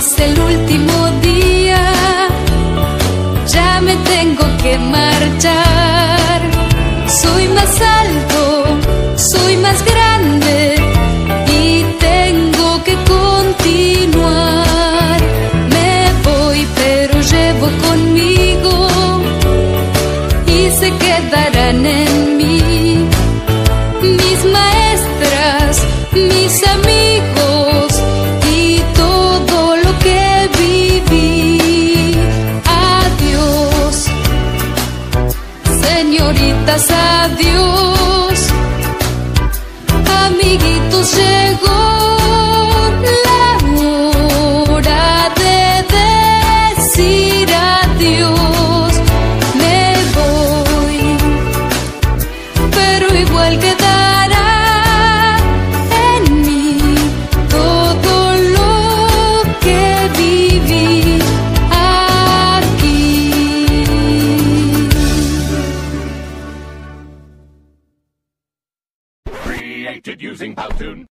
es el último día, ya me tengo que marchar. Soy más alto, soy más grande y tengo que continuar. Me voy, pero llevo conmigo y se quedarán en mí mis maestras, mis amigos y todo lo que viví. Adiós, señoritas, adiós, amiguitos, llegó la hora de decir adiós. Me voy, pero igual quedará en mí todo lo que viví aquí. Created using Powtoon.